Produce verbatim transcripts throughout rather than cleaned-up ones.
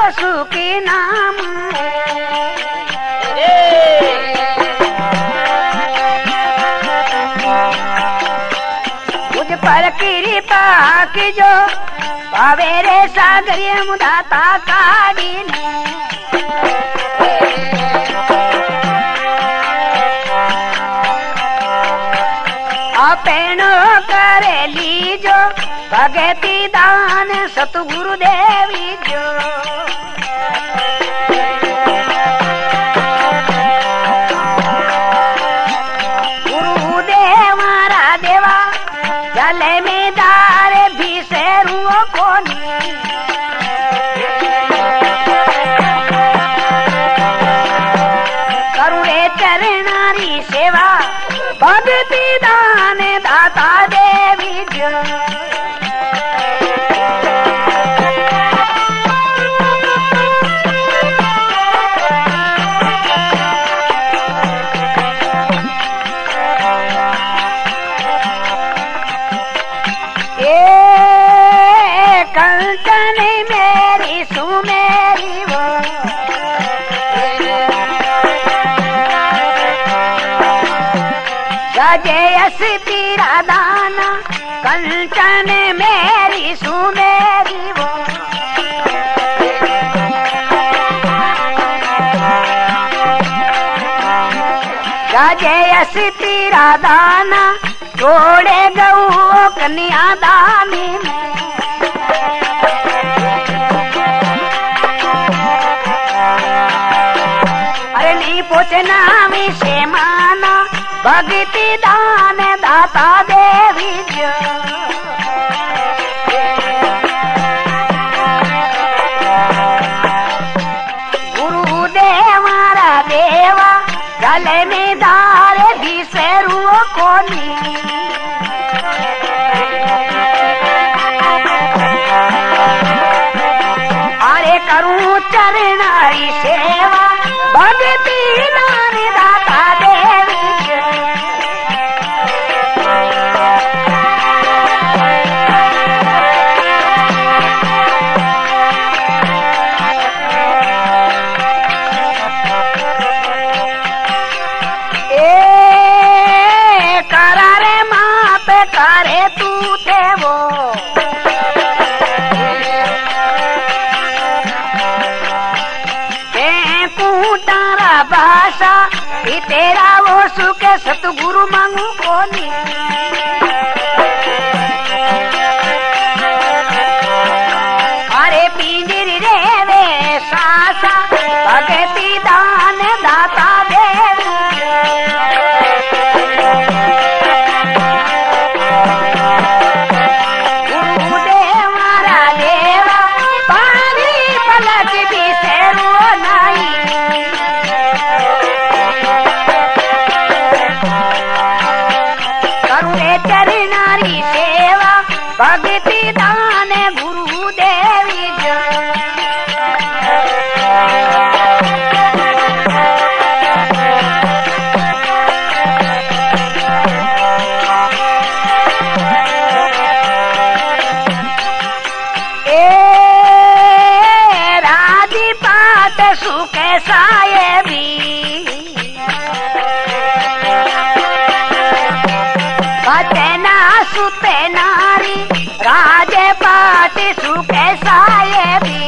सुखी नाम मुझ पर कृपा की जो भावे रे सागरिय मुदाता काढ़ी पेणो करे लीजो भगति दान सतगुरु देवी जो गुरु देवारा देवा जले में दारे भी शेरुओ को करुणे चरणारी सेवा भगति दान दाता देवी जो ए कंचन मेरी सुमेरी वो जयस तेरा दाना कंचन मेरी सुमेरी वो जयस तेरा दाना छोड़े गऊ कन्या दानी में अरे नहीं पूछना मी से माना भक्ति दान दाता देवी जो गुरु देवारा देवा गले में दारे भी शेरुओ को अरे करूं चरणारी सेवा भक्ति दान दाता देवी करे तू थे वो तारा भाषा तेरा वो सुख सतगुरु मांगू कोनी अरे पिंजरी रे वे सासा भगति दान दाता देवी चरणारी सेवा भक्ति दान गुरु देवी जो ए राजी पात सुख साये भी सुते नारी राजे पाटी सुखे साये भी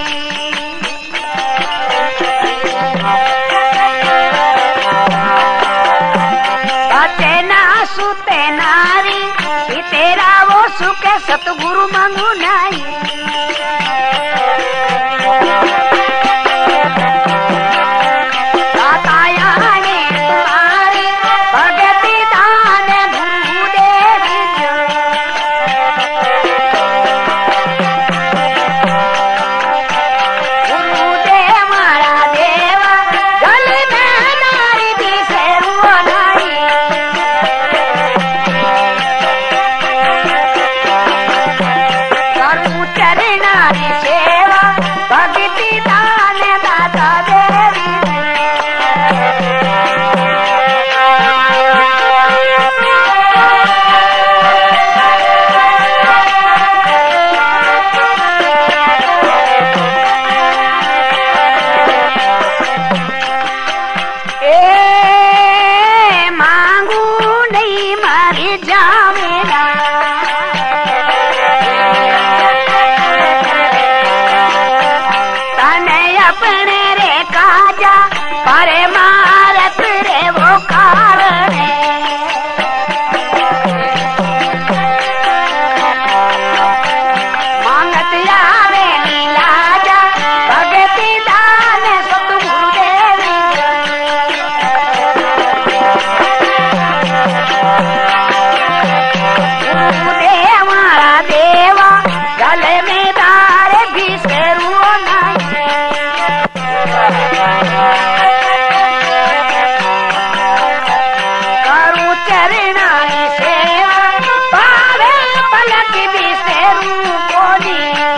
ना सुते नारी तेरा वो सुख सतगुरु मंगू नहीं धर्मीदार बिसरू नहीं करू चरणाई सेवा पावे पलक बिसरू बोली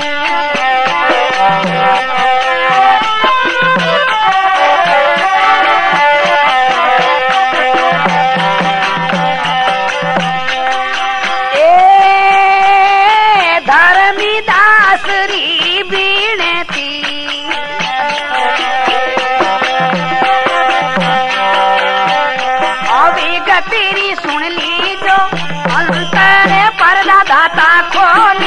तेरी सुन ली जो अंतर पर्दा दाता खोली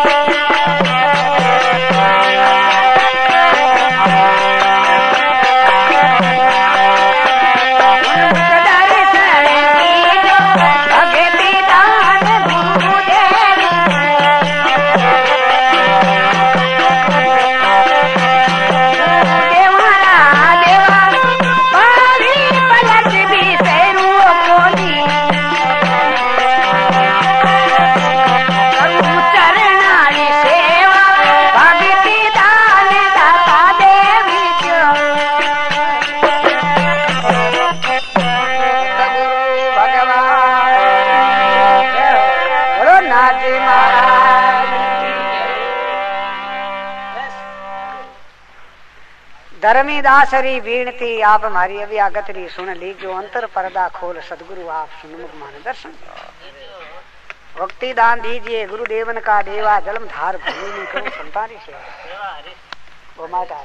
धर्मीदासरी बीणती आप हमारी अभी आगतरी सुन लीजो अंतर पर्दा खोल सदगुरु आप सुनमुख मान दर्शन भक्ति दान दीजिए गुरुदेवन का देवा जलम धार भूमि में करो संतानी से वो माता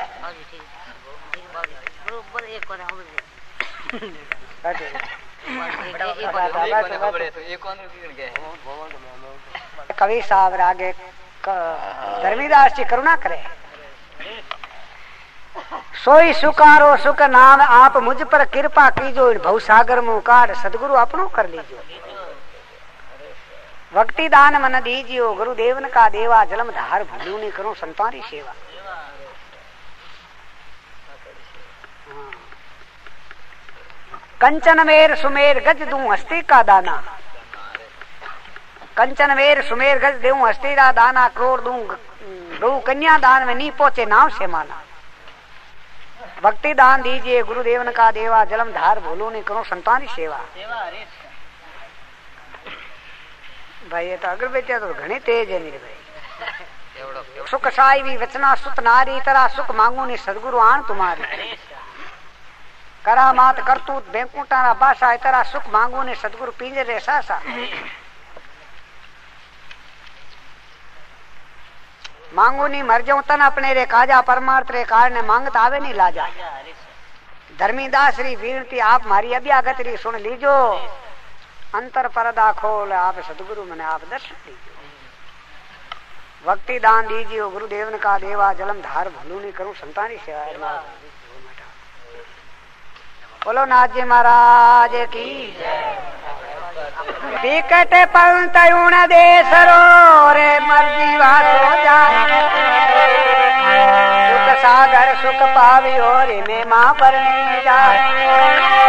कवि साहब आगे धर्मीदास जी करुणा करे सोई सुकारो सुख नाम आप मुझ पर कृपा कीजो भवसागर मुँह काट सदगुरु अपनो कर लीजियो भक्ति दान मन दीजियो गुरुदेवन का देवा जलम धार भूलू नहीं करो संतारी सेवा कंचन मेर सुमेर गज दूं हस्ती का दाना कंचन मेर सुमेर गज दूं हस्ती का दाना करोड़ दूं दो कन्या दान में नहीं पहुंचे नाव से माना भक्ति दान दीजिए गुरुदेवन का देवा जलम धार भूलो नहीं करो संतानी सेवा भाई ये तो अगर बेचा तो घने तेज है मेरे भाई सुख साई भी वचना सुत नारी तरह सुख मांगू ने सदगुरु आन तुम्हारी करामात करतूत बैंकुटा बासा तरह सुख मांगू ने सदगुरु पिंजरे सासा मांगू नहीं मर जाऊं तन अपने रे काजा परमार्थ रे कारण मांगत आवे नहीं लाजा धर्मीदास री विनती आप मारी अभ्यागत री सुन लीजो अंतर पर्दा खोल आप सदगुरु मने आप दर्शन दीजिए भक्ति दान दीजिए गुरुदेवन का देवा जलम धार भूलू नहीं करूं संतानी सेवा बोलो नाथ जी महाराज की विकट पंत उण दे सरोरे मर्जी वासो जाए सुख सागर सुख पावी और में मां पर नहीं जाए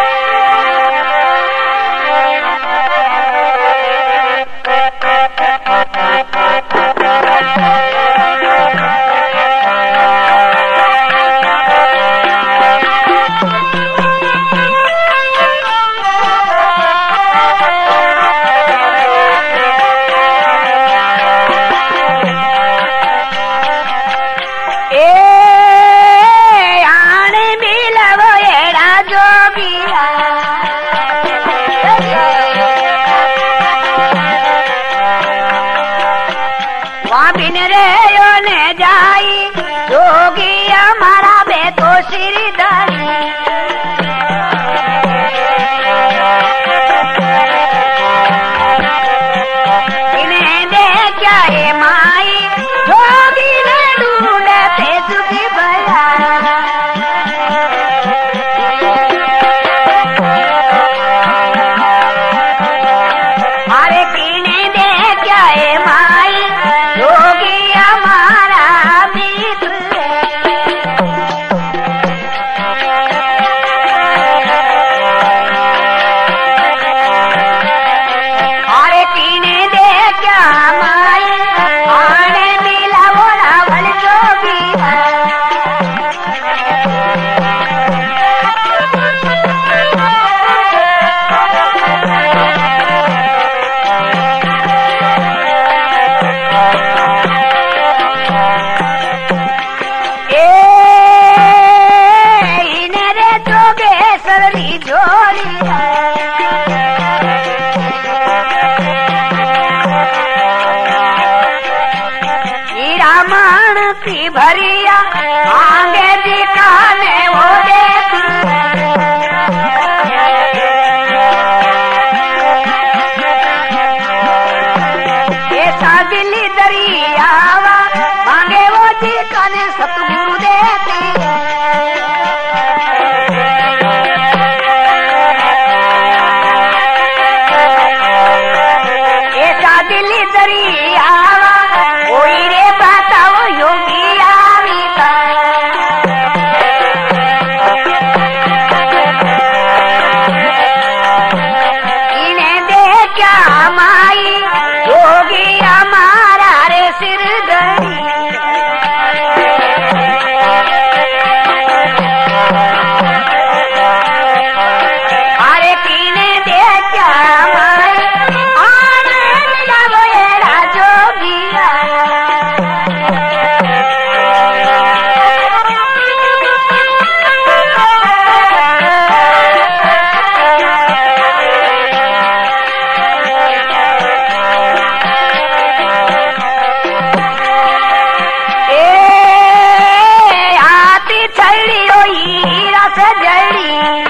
भरिया मान की भरिया आगे जी काने वो देखी ऐसा दिल्ली दरियावा मांगे वो जी काने सतगुरु देती ऐसा दिल्ली दरियावा कोई रे बताओ योगी आवी का इन्हें दे क्या माई योगी हमारा रे सिर गई अरे किने दे क्या माई आनंद लवो एड़ा जोगिया ए हाथी छड़ी ओ हीरा से जड़ी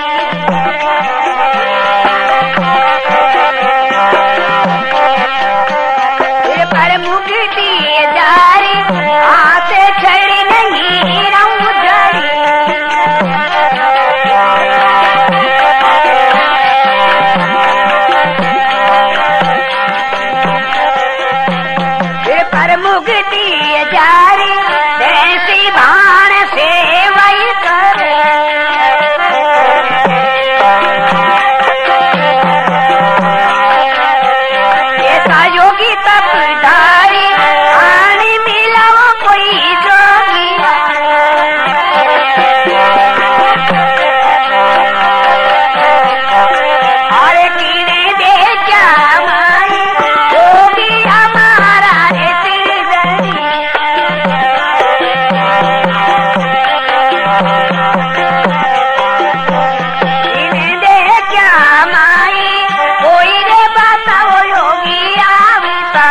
पर मुगटी जारी हाथ छड़ी नहीं रहूं जड़ी पर मुगटी जारी देसी भाण से वही करे ऐसा योगी तपधारी आनी मिलाओ कोई जोगिया अरे कीने दे क्या माई योगी हमारा रे सिर गई कीने दे क्या माई कोई रे बताओ योगी आविता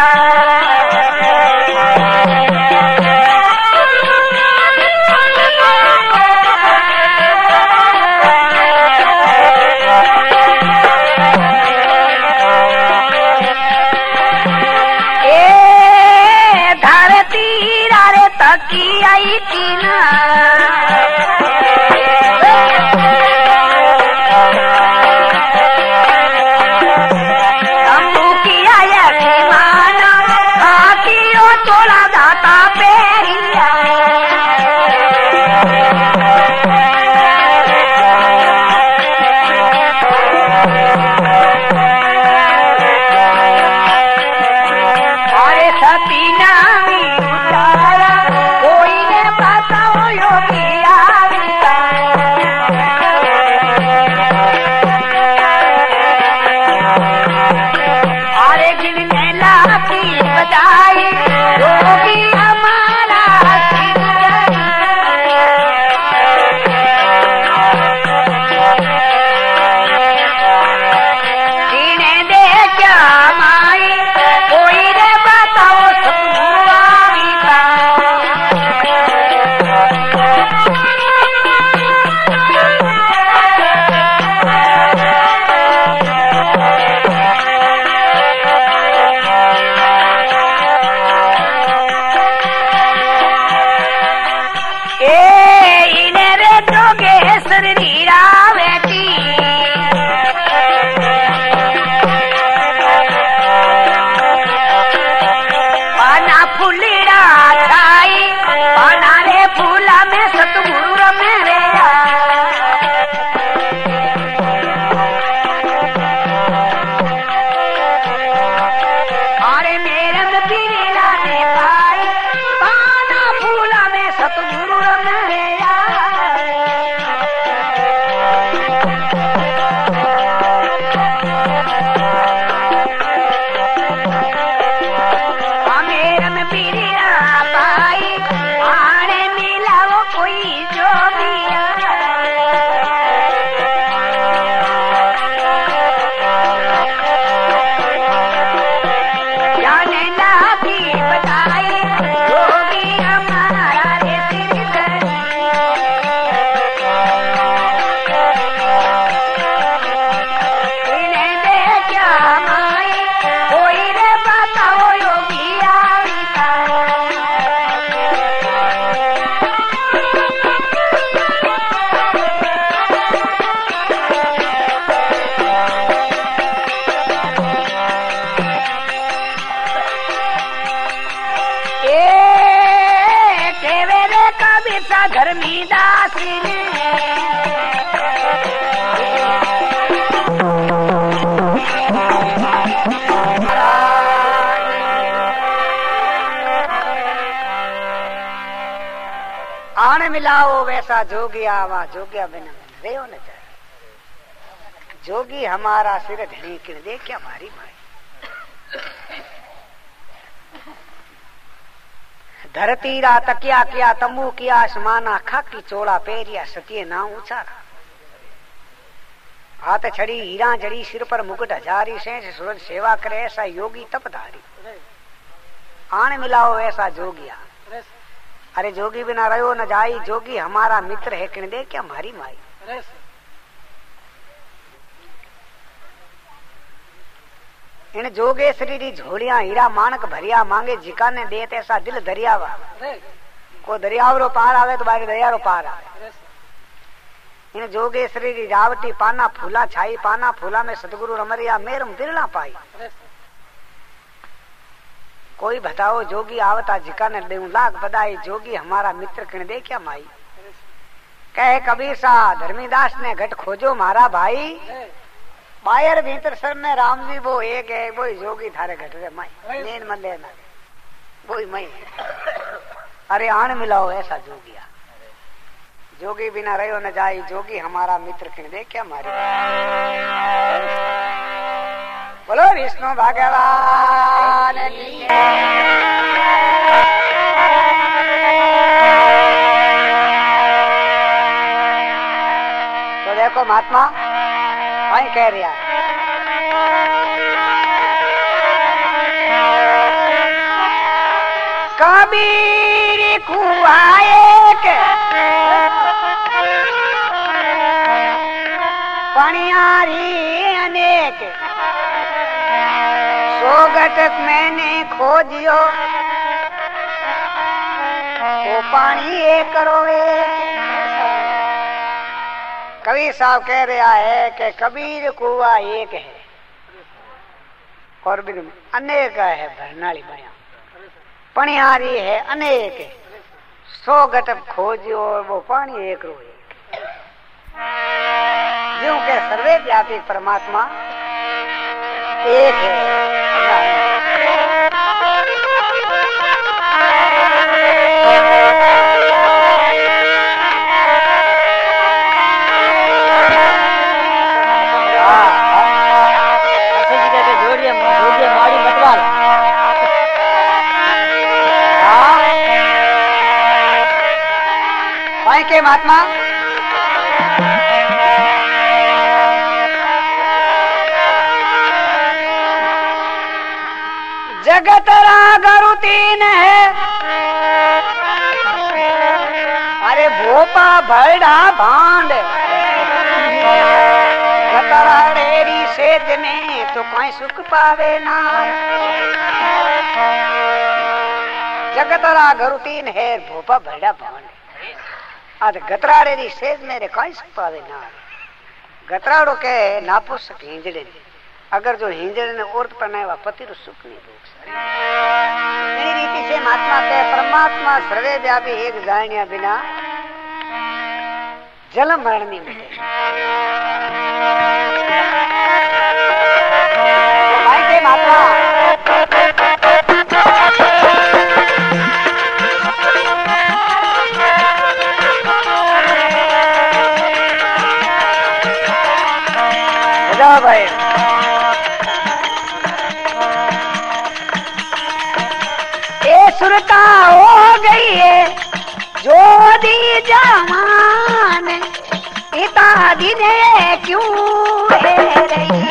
ए धरती रे तकी आई कीना तंबू किया यकीमान हाकियो तोला दाता पेरिया अरे सती नामी उतारा कोई ने बताओ योगी कबीर सा धर्मी दास ने आने मिलाओ वैसा जोगी आवा जोगिया बिना रे न चाहे जोगी हमारा सिर धनी किन दे क्या मारी माई धरती रा तकिया किया तंबू किया आसमाना खाकी चोला पेरिया सतिये ना उचारा हाथ छड़ी हीरा जड़ी सिर पर मुकुट हजारी शेष सूरज सेवा करे ऐसा योगी तपधारी आने मिलाओ ऐसा जोगिया अरे जोगी बिना रहो न जाई जोगी हमारा मित्र है किन दे क्या मारी माई इन जोगेश्वरी री झोलिया हीरा मानक भरिया मांगे जिका ने दे ऐसा दिल दरियावा को दरियावरो पार आवे तो बाकी दरियारो पार आवे इन जोगेश्वरी री रावटी पाना फूला छाई पाना फूला में सतगुरु रमरिया मेरम बिरला पाई कोई बताओ जोगी आवता जिका ने दे लाख बधाई जोगी हमारा मित्र किन दे क्या माई कहे कबीर सा धर्मीदास ने घट खोजो मारा भाई बायर भीतर सर में राम जी वो एक है वो जोगी थारे घट रे माई नेन मन लेना वो मई अरे आन मिलाओ ऐसा जोगिया जोगी बिना रहो न जाई जोगी हमारा मित्र किन दे क्या मारी बोलो विष्णु भगवान की तो देखो महात्मा वही कह रहा है कबीर कुआए के पनियारी अनेक सोगट मैंने खोजियो वो पानी एक करोगे कबीर साहब कह रहा है कि कबीर कुआ एक है और भी अनेक है भरनाली बया पनिहारी है अनेक है सौ घटक खोज और वो पानी एक रो एक यूं के सर्वे व्यापी परमात्मा एक है के महात्मा जगत रागरु तीन है अरे भोपा भरडा भांड कतराड़ेरी सेज में तो कोई सुख पावे ना जगत रागरु तीन है भोपा भरडा भांड आध गतराड़े री सेज मेरे कहीं सुख पावे ना गतराड़ो के नापो सक हिंजड़े ने अगर जो हिंजड़े ने औरत पहनाए वा पति रो सुख नहीं भोग मेरी रीति से महात्मा के परमात्मा सर्वे व्यापी एक जानिया बिना जन्म मरण नहीं मिले भाई के महात्मा भाई ये सुरता हो गई है जो दी जवान इता दिन क्यों है रही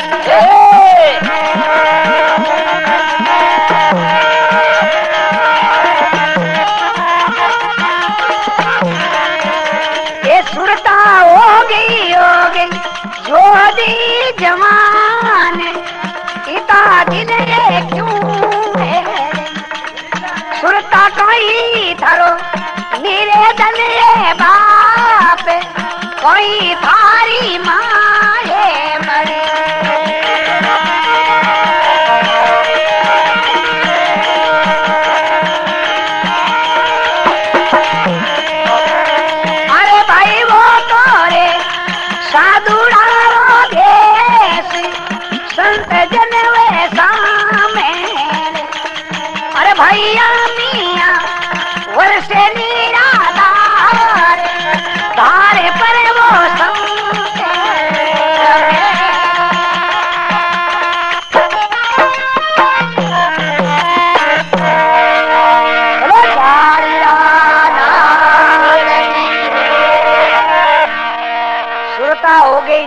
ये सुरता हो गई हो गई जो दी जवान इता दिन क्यों है सुरता कोई धरो मेरे दन बाप कोई थारी माँ है मरे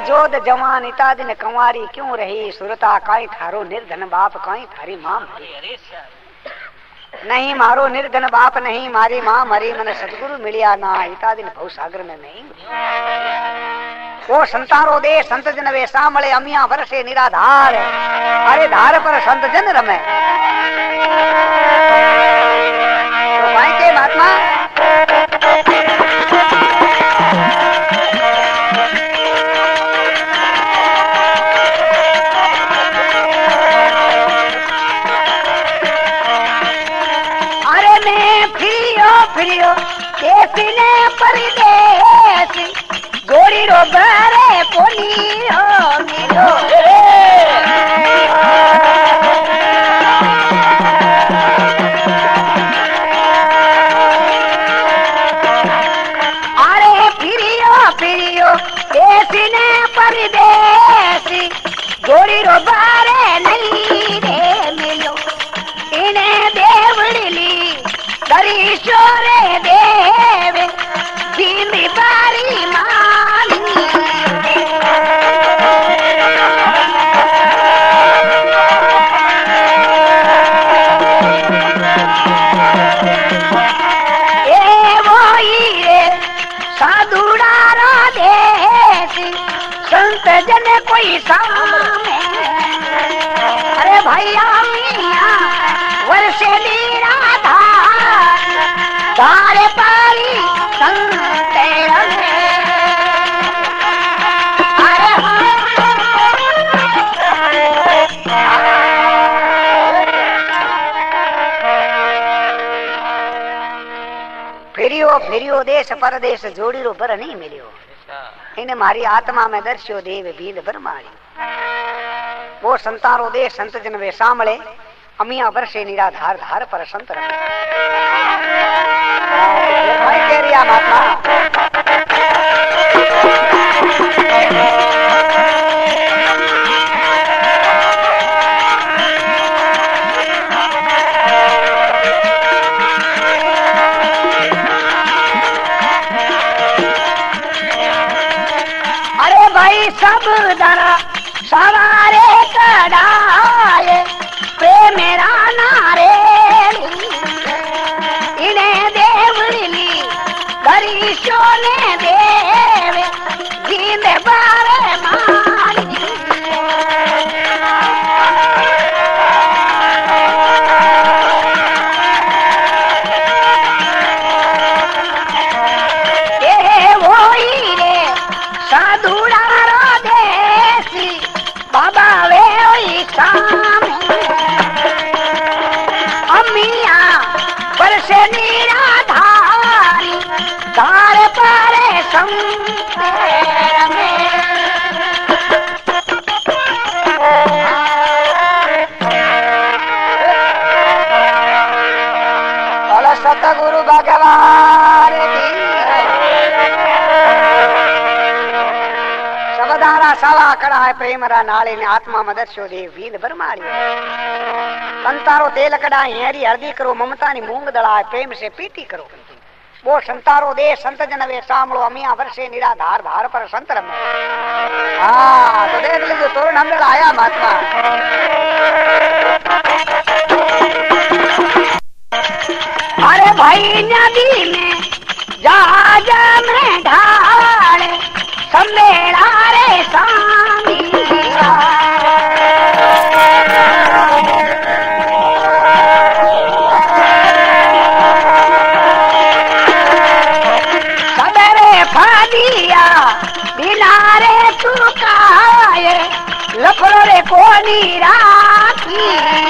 जोध जवान इता दिन कंवारी क्यों रही सुरता काई थारो निर्धन बाप काई थारी मां मरी नहीं मारो निर्धन बाप नहीं मारी मां मरी मन सतगुरु मिलिया ना इता दिन भव सागर में नहीं वो संतारो दे संत जन वे सामले अमिया वर्षे निराधार अरे धार पर संत जन रमे तो भाई के महात्मा फिरियो कैसी ने परदेसी गोरी रो बरे पोनी हो मिलो अरे फिरियो फिरियो कैसी ने परदेसी गोरी रो बरे नहीं रे मिलो इन्हें देवड़ी ली ईश्वरे देव बीमी बारी मानी ए वो रे साधुड़ारा देसी संत जन कोई सामे अरे भैया मिया वर्षे निराधा तारे पारी संते रंगे अरे फिरियो फिरियो देश परदेश जोड़ीरो बर नहीं मिलियो इन्हें मारी आत्मा में दर्शियो देव भील बर मारी वो संतारो देश संत जन वे सामले अमिया वर्षे निराधार धार पर संत महात्मा अरे भाई सब दरा सवारे कड़ाए प्रेम मेरा नारे इन्हें देवली गरीशो ने देव जींद बारे मारी ये वो ही रे साधुड़ा रो देसी बाबा वे वही सामने अमिया वर्षे निराधारी धार पारे संतेर में बोलो सतगुरु भगवान की सबदारा सावा कड़ा है प्रेम रा नाले ने आत्मा मदर्शो देव वील बरमारी संतारो तेल कड़ा हेरी हल्दी करो ममता नी मूंग दड़ा प्रेम से पीटी करो वो संतारो दे संत जन वे सामलो अमिया वर्षे निराधार धार पर संत रमे हाँ तो देख लीजिए तोरण हमने आया महात्मा अरे भाई नदी में जहाज में ढाले सम्मेला रे सामिया फादिया बिनारे चुकाए लफड़ो रे कोनी राखी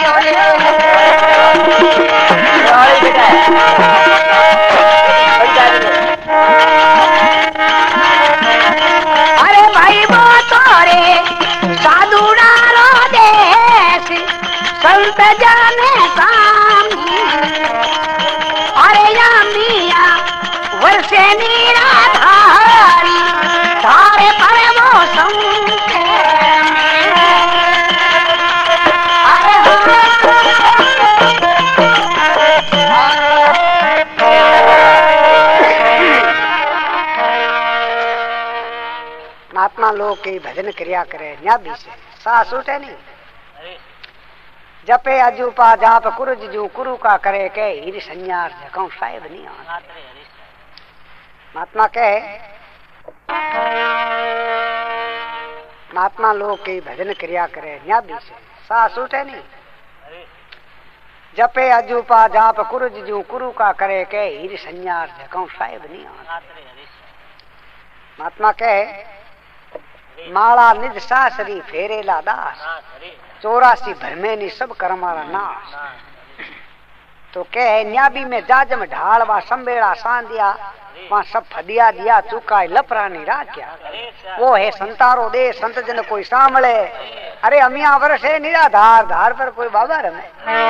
अरे भाई वो तोरे साधुड़ा रो देश संत जाने सामी अरे या मिया वर्षे निराधारी धारे पर वो संते महात्मा महात्मा लोग के भजन क्रिया करे न्याबी से सास उठे नहीं जपे अजूपा जाप कुरुज जू कुरु का करे के हिर संयार जखों शायद नहीं आ महात्मा कहे महात्मा लोग के भजन क्रिया करे न्याबी से सास उठे नहीं जपे अजूपा जाप कुरुज जू कुरु का करे के हिर संयार जखों शायद नहीं आ महात्मा कहे माला निज सासरी फेरेला दास चौरासी भरमे नी सब कर्मारा नाश तो कहे न्याबी में जाजम ढालवा संबेड़ा सांदिया वहाँ सब फदिया दिया चुका लपरानी राख्या वो है संतारो दे संत जन कोई सामले अरे अमिया वर्ष है निराधार धार पर कोई बाबा रमे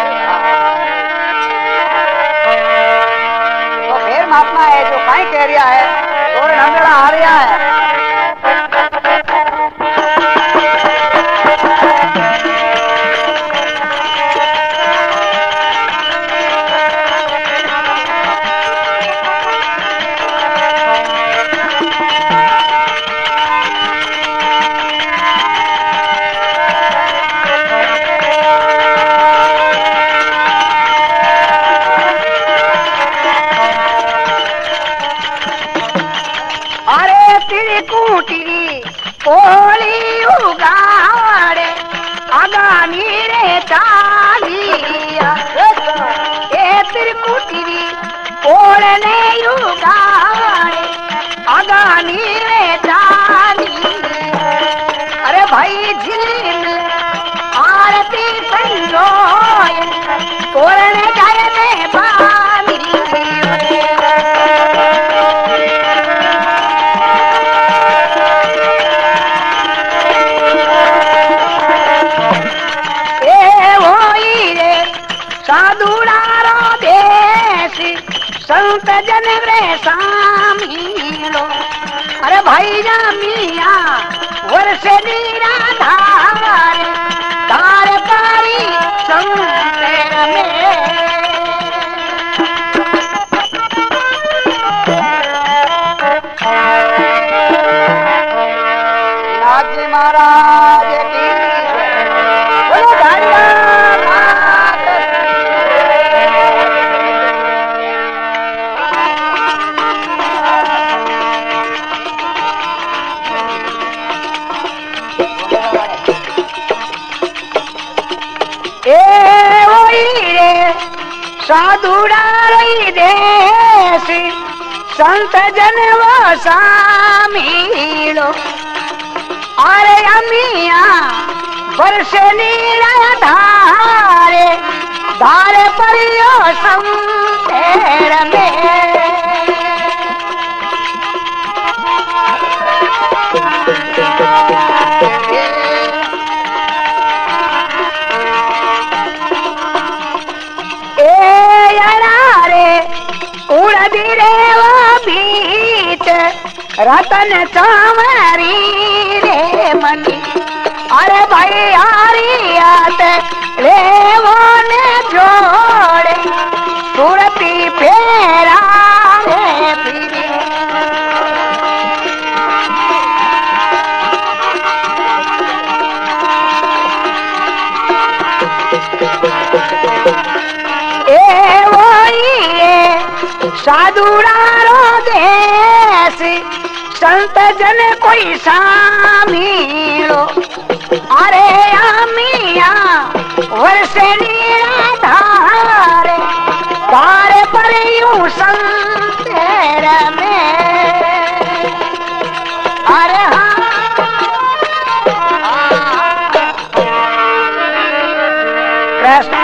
तो फिर महात्मा है जो कहीं कह रहा है और नंगड़ा आ रहा है ओली उगाड़े आगामी रे चालिया ए त्रिकुटी ओढ़ने उगाड़े आगामी रे चालिया अरे भाई झिल आरती संजोय ओढ़ने जाए में बानी संत जन रे सामीलो अरे भाई मिया वर्ष निराधार धार पारी संत में नाजी महाराज की बोलो गाड़िया साधुड़ा रही देसी संत जन वो सामीलो अरे अमिया वर्ष निराधारे धारे परियो संतेर में रतन चावरी रे मनी अरे भाई आरियात ले वो ने जोड़े सुरती फेरा रे पीरी ए वो ये साधुरा रो देसी संत जन कोई सामीलो अरे अमिया वर्ष निराधार धार पर यूं संतेर में अरे कृष्ण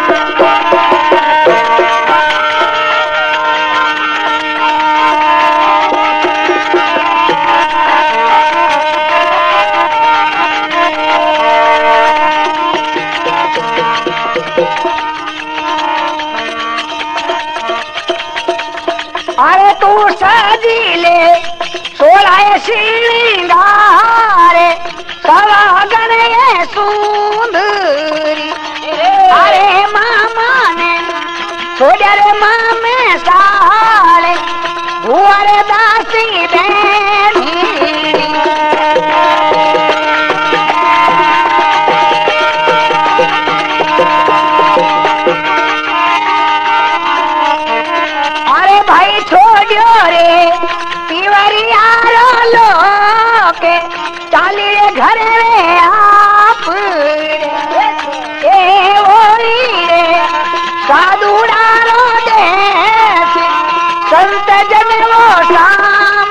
अरे तू सजीले सोलाए श्रृंगारे सवागन ये सुंदरी अरे मामा ने छोड़े रे मामे साले भुआरे दासी बेनी भाई छोड़ियो रे पीवरिया रो लोग चाली रे घर रे आप रे ए ओई रे साधुड़ा रो देश संत जन वो शाम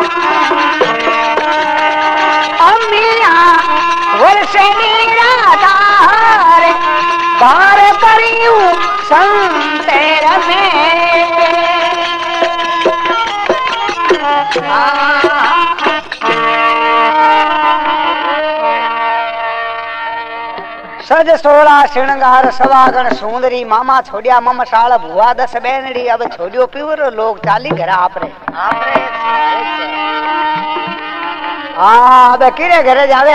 अम्मिया वर्ष निराधार बार करियू संतेर में सज सोला श्रृंगार सवागण सुंदरी मामा छोड़िया मम साल भुआ दस बैनड़ी अब छोड़ियो पीवर लोग चाली घर आप रे हाँ अब किरे घरे जावे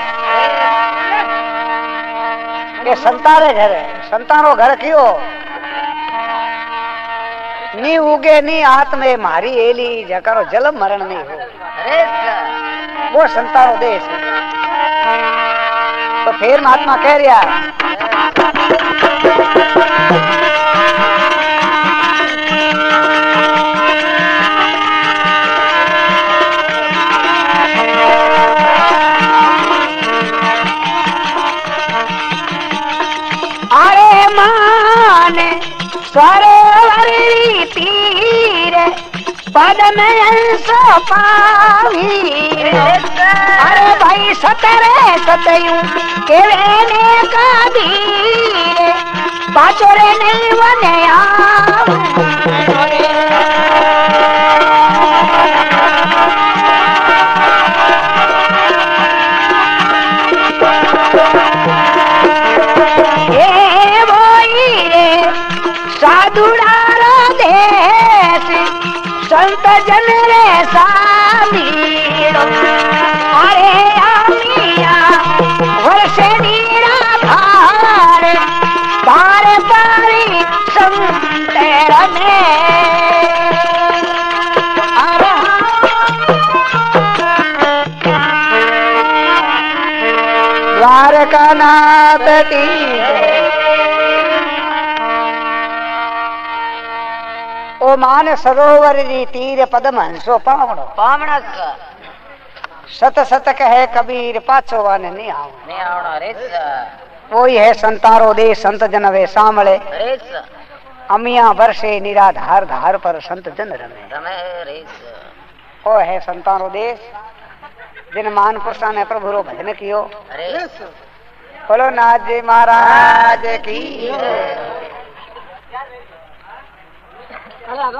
ये संतारे घर संतानो घर क्यों नी उगे नी हाथ में मारी एली जकरो जल मरण नहीं हो वो संतानो देश तो फिर महात्मा कह रहा अरे माने सरोवर तीर पद में अंसो पावी अरे भाई सतरे सतयू के वेने का धीरे बाचोरे नहीं बने ए बोई रे साधुड़ारो देश संत जन रे सामीरो अरे आमिया वर्ष निराधार बार पारी संतेर में द्वारका नाथ की ओ मान सरोवर जी तीर पदम हंसो पावणो पावणा सत सत कहे कबीर पाछो वाने नहीं आओ नहीं आवणो रे कोई है संतारो दे संत जन वे सामले रे अमिया वर्षे निराधार धार पर संत जन रमे रमे रे ओ है संतारो देश जिन मान पुरुषा ने प्रभु रो भजन कियो रे बोलो नाथ जी महाराज की